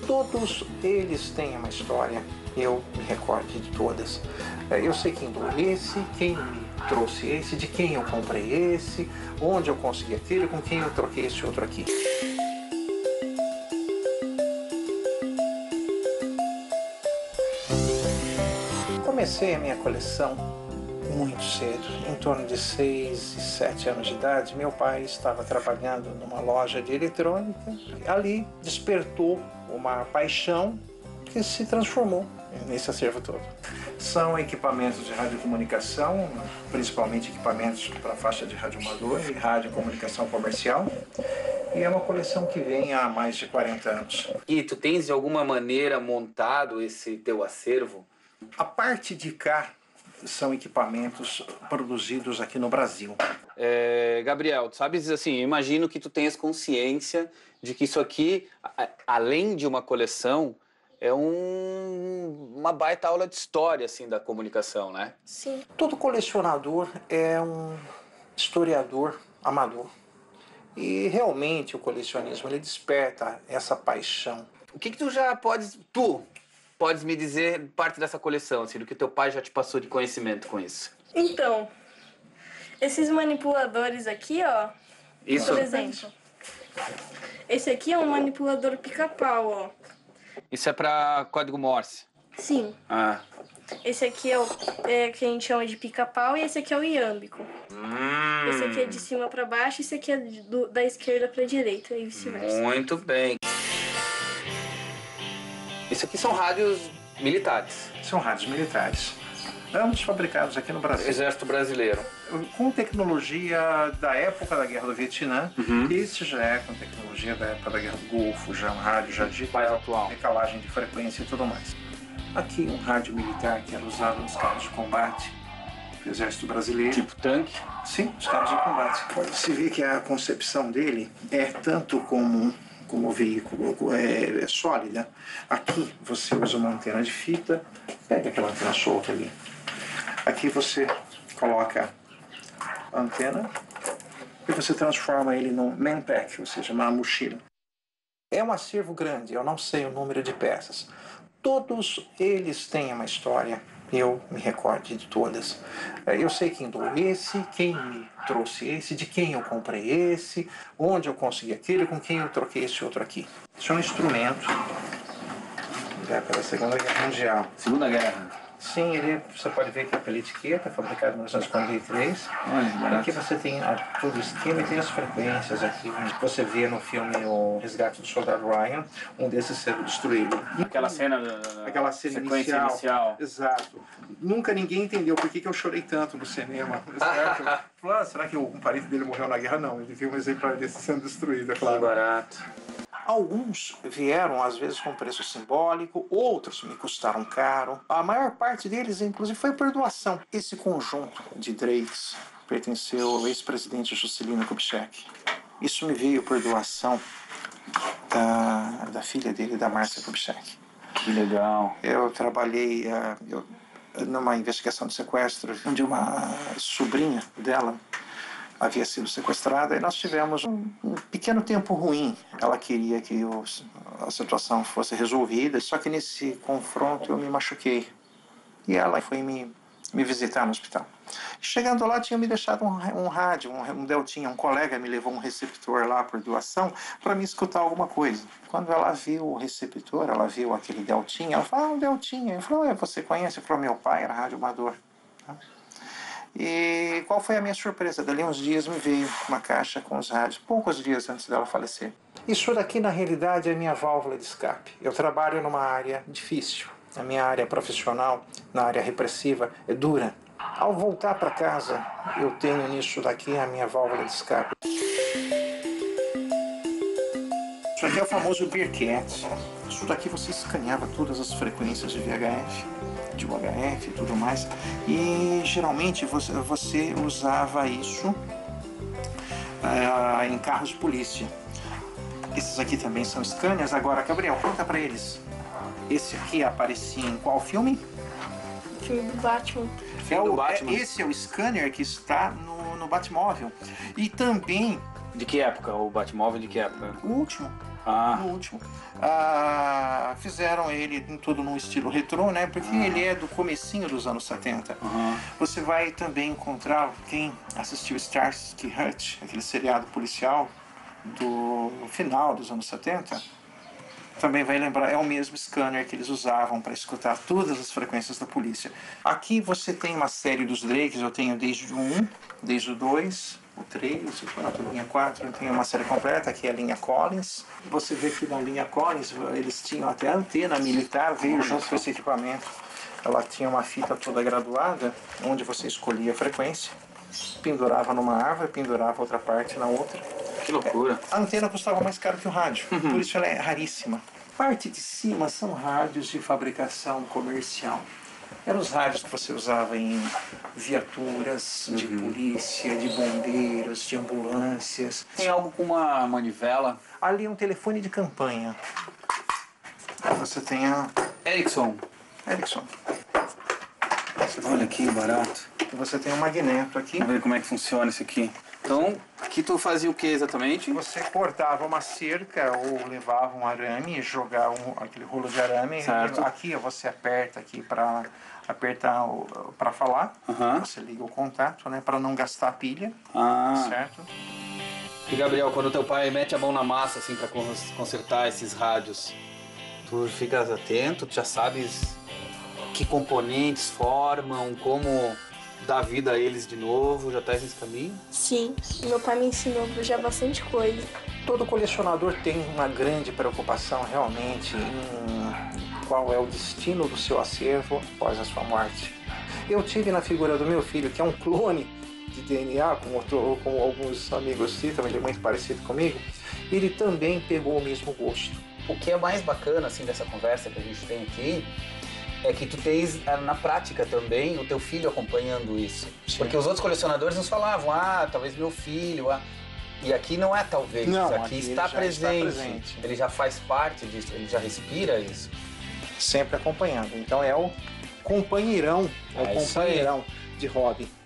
Todos eles têm uma história, eu me recordo de todas. Eu sei quem doou esse, quem me trouxe esse, de quem eu comprei esse, onde eu consegui aquele, com quem eu troquei esse outro aqui. Comecei a minha coleção muito cedo, em torno de 6 e 7 anos de idade. Meu pai estava trabalhando numa loja de eletrônica. Ali despertou uma paixão que se transformou nesse acervo todo. São equipamentos de radiocomunicação, principalmente equipamentos para a faixa de radioamador e radiocomunicação comercial. E é uma coleção que vem há mais de 40 anos. E tu tens de alguma maneira montado esse teu acervo? A parte de cá são equipamentos produzidos aqui no Brasil. Gabriel, tu sabes, assim, eu imagino que tu tenhas consciência de que isso aqui, além de uma coleção, é uma baita aula de história, assim, da comunicação, né? Sim. Todo colecionador é um historiador amador. E realmente o colecionismo ele desperta essa paixão. O que tu já podes me dizer parte dessa coleção, assim, do que teu pai já te passou de conhecimento com isso? Então, esses manipuladores aqui, ó, Isso. por exemplo, esse aqui é um manipulador pica-pau, ó. Isso é pra código Morse? Sim. Ah. Esse aqui é o que a gente chama de pica-pau e esse aqui é o iâmbico. Esse aqui é de cima pra baixo e esse aqui é da esquerda pra direita e vice-versa. Muito bem. Isso aqui são rádios militares. São rádios militares, ambos fabricados aqui no Brasil. Exército Brasileiro. Com tecnologia da época da Guerra do Vietnã, esse já é com tecnologia da época da Guerra do Golfo, já um rádio já de Mais atual. decalagem de frequência e tudo mais. Aqui um rádio militar que era usado nos carros de combate do Exército Brasileiro. Tipo tanque? Sim, os carros de combate. Pode-se ver que a concepção dele é tanto como o veículo é sólida. Aqui você usa uma antena de fita, pega aquela antena solta ali. Aqui você coloca a antena e você transforma ele num manpack, ou seja, uma mochila. É um acervo grande, eu não sei o número de peças. Todos eles têm uma história, eu me recordo de todas. Eu sei quem doou esse, quem me trouxe esse, de quem eu comprei esse, onde eu consegui aquele, com quem eu troquei esse outro aqui. Isso é um instrumento da Segunda Guerra Mundial. Segunda Guerra. Sim, você pode ver que é pela etiqueta, fabricado em 1943. Aqui você tem todo o esquema e tem as frequências aqui. Você vê no filme O Resgate do Soldado Ryan, um desses sendo destruído. Aquela cena sequência inicial. Exato. Nunca ninguém entendeu por que eu chorei tanto no cinema. Falei, será que um parente dele morreu na guerra? Não, ele viu um exemplar desse sendo destruído, é claro. Que barato. Alguns vieram, às vezes, com preço simbólico, outros me custaram caro. A maior parte deles, inclusive, foi por doação. Esse conjunto de Drakes pertenceu ao ex-presidente Juscelino Kubitschek. Isso me veio por doação da filha dele, da Márcia Kubitschek. Que legal. Eu trabalhei numa investigação de sequestro, onde uma sobrinha dela havia sido sequestrada, e nós tivemos um pequeno tempo ruim. Ela queria que a situação fosse resolvida, só que nesse confronto eu me machuquei. E ela foi me visitar no hospital. Chegando lá, tinha me deixado um rádio, um deltinha. Um colega me levou um receptor lá por doação para me escutar alguma coisa. Quando ela viu o receptor, ela viu aquele deltinha, ela falou, um deltinha. Eu falei, você conhece? Eu falei, meu pai era radioamador. E qual foi a minha surpresa? Dali uns dias me veio uma caixa com os rádios, poucos dias antes dela falecer. Isso daqui, na realidade, é a minha válvula de escape. Eu trabalho numa área difícil. A minha área profissional, na área repressiva, é dura. Ao voltar para casa, eu tenho nisso daqui a minha válvula de escape. Isso aqui é o famoso Bearcat. Isso daqui você escaneava todas as frequências de VHF, de UHF e tudo mais. E geralmente você usava isso em carros de polícia. Esses aqui também são scanners. Agora, Gabriel, conta pra eles. Esse aqui aparecia em qual filme? Filme do Batman. Esse é o scanner que está no Batmóvel. E também... De que época? O Batmóvel de que época? O último. Ah. O último. fizeram ele tudo num estilo retrô, né? Porque ele é do comecinho dos anos 70. Você vai também encontrar, quem assistiu Starsky Hutch, aquele seriado policial do final dos anos 70, também vai lembrar, é o mesmo scanner que eles usavam para escutar todas as frequências da polícia. Aqui você tem uma série dos Drakes, eu tenho desde o 1, desde o 2, o 3, o 4, a linha 4, eu tenho uma série completa, aqui é a linha Collins. Você vê que na linha Collins eles tinham até a antena militar, veio junto com esse equipamento. Ela tinha uma fita toda graduada, onde você escolhia a frequência, pendurava numa árvore, pendurava outra parte na outra. Que loucura. A antena custava mais caro que o rádio, por isso ela é raríssima. Parte de cima são rádios de fabricação comercial. Eram os rádios que você usava em viaturas de polícia, de bombeiros, de ambulâncias. Tem algo com uma manivela. Ali é um telefone de campanha. Você tem a Ericsson. Ericsson. Olha que barato. Você tem um magneto aqui. Vamos ver como é que funciona isso aqui. Então, aqui tu fazia o que exatamente? Você cortava uma cerca ou levava um arame e jogava aquele rolo de arame. Certo. Aqui você aperta aqui para apertar para falar. Você liga o contato, né, para não gastar a pilha. Certo? E Gabriel, quando teu pai mete a mão na massa assim para consertar esses rádios, tu ficas atento, tu já sabes que componentes formam, como dar vida a eles de novo, já tá nesse caminho? Sim, meu pai me ensinou já bastante coisa. Todo colecionador tem uma grande preocupação realmente em qual é o destino do seu acervo após a sua morte. Eu tive na figura do meu filho, que é um clone de DNA, como alguns amigos citam, ele é muito parecido comigo, ele também pegou o mesmo gosto. O que é mais bacana assim dessa conversa que a gente tem aqui é que tu tens na prática também o teu filho acompanhando isso. Sim. Porque os outros colecionadores nos falavam, talvez meu filho, e aqui não é talvez, não, aqui está presente. Ele já faz parte disso, ele já respira isso. Sempre acompanhando. Então é o companheirão, de hobby.